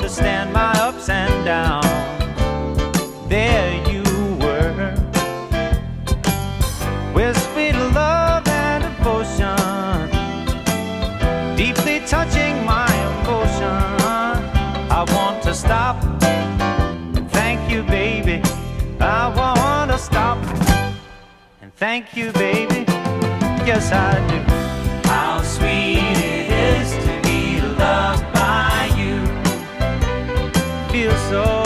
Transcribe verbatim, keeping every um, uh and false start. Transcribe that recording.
understand my ups and downs. There you were, with sweet love and devotion, deeply touching my emotion. I want to stop and thank you, baby. I want to stop and thank you, baby. Yes, I do. How sweet it is to be loved by you. Feel so